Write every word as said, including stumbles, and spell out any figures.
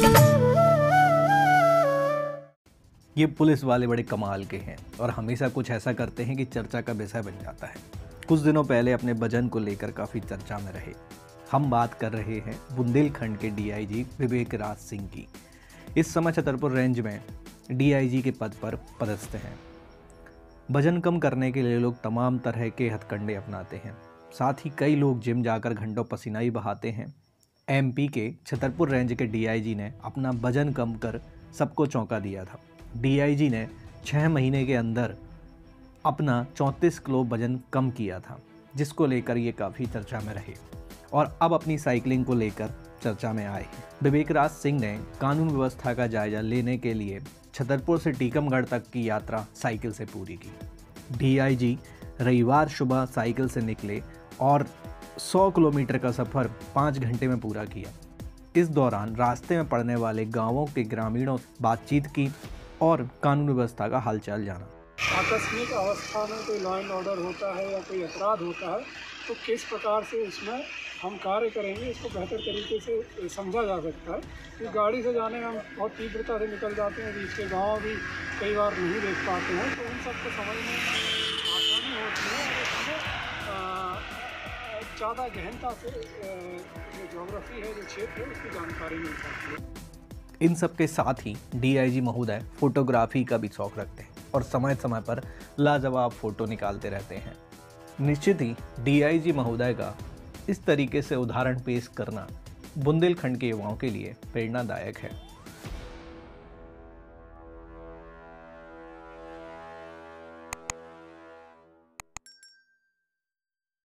ये पुलिस वाले बड़े कमाल के हैं और हमेशा कुछ ऐसा करते हैं कि चर्चा का विषय बन जाता है। कुछ दिनों पहले अपने वजन को लेकर काफ़ी चर्चा में रहे। हम बात कर रहे हैं बुंदेलखंड के डीआईजी विवेक राज सिंह की। इस समय छतरपुर रेंज में डीआईजी के पद पर पदस्थ हैं। वजन कम करने के लिए लोग तमाम तरह के हथकंडे अपनाते हैं। साथ ही कई लोग जिम जाकर घंटों पसीना ही बहाते हैं। एमपी के छतरपुर रेंज के डीआईजी ने अपना वजन कम कर सबको चौंका दिया था। डीआईजी ने छः महीने के अंदर अपना चौंतीस किलो वजन कम किया था, जिसको लेकर ये काफ़ी चर्चा में रहे और अब अपनी साइकिलिंग को लेकर चर्चा में आए। विवेक राज सिंह ने कानून व्यवस्था का जायजा लेने के लिए छतरपुर से टीकमगढ़ तक की यात्रा साइकिल से पूरी की। डीआईजी रविवार सुबह साइकिल से निकले और सौ किलोमीटर का सफ़र पाँच घंटे में पूरा किया। इस दौरान रास्ते में पड़ने वाले गांवों के ग्रामीणों से बातचीत की और कानून व्यवस्था का हालचाल जाना। आकस्मिक अवस्था में कोई लॉ एंड ऑर्डर होता है या कोई अपराध होता है तो किस प्रकार से उसमें हम कार्य करेंगे, इसको बेहतर तरीके से समझा जा सकता है। कि गाड़ी से जाने में हम बहुत तीव्रता से निकल जाते हैं, बीच के गाँव भी कई बार नहीं देख पाते हैं, तो उन सबको समझने में आसानी होती है और इसमें ज़्यादा गहनता से जो ज्योग्राफी है, जो क्षेत्र है, उसकी जानकारी मिल सकती है। इन सब के साथ ही डीआईजी महोदय फोटोग्राफी का भी शौक रखते हैं और समय समय पर लाजवाब फोटो निकालते रहते हैं। निश्चित ही डीआईजी महोदय का इस तरीके से उदाहरण पेश करना बुंदेलखंड के युवाओं के लिए प्रेरणादायक है।